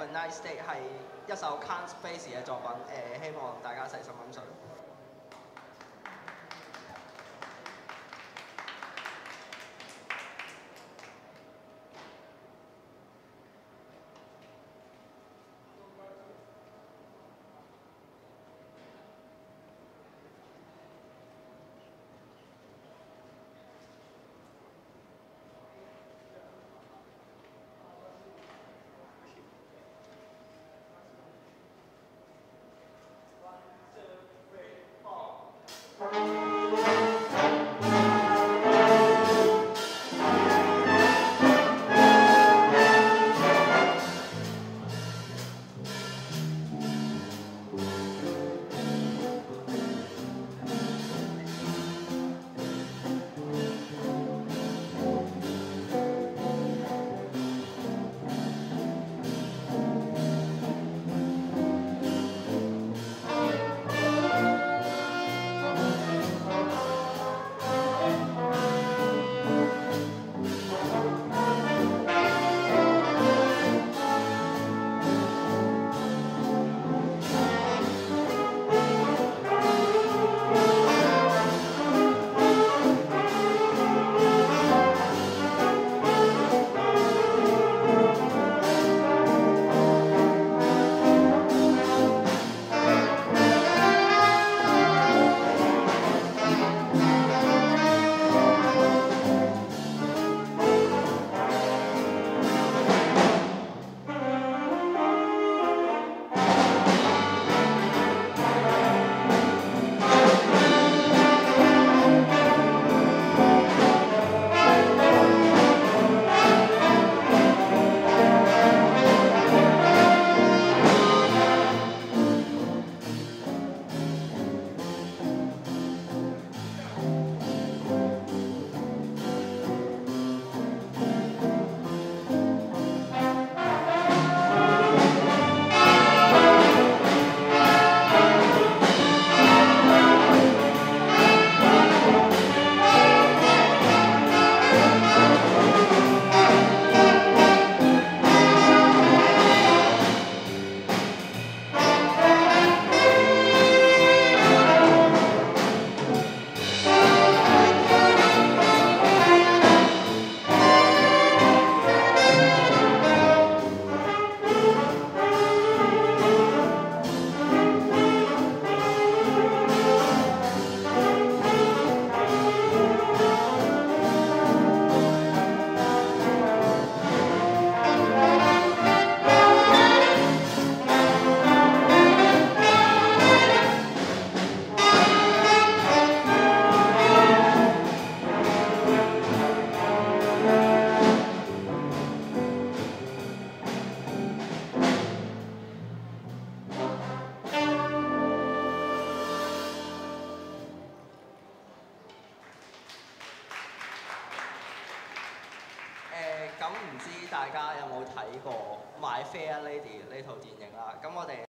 A Nice Day 係一首 Can't Space 嘅作品，希望大家細心欣賞。咁唔知大家有冇睇過《My Fair Lady》呢套電影啦？咁我哋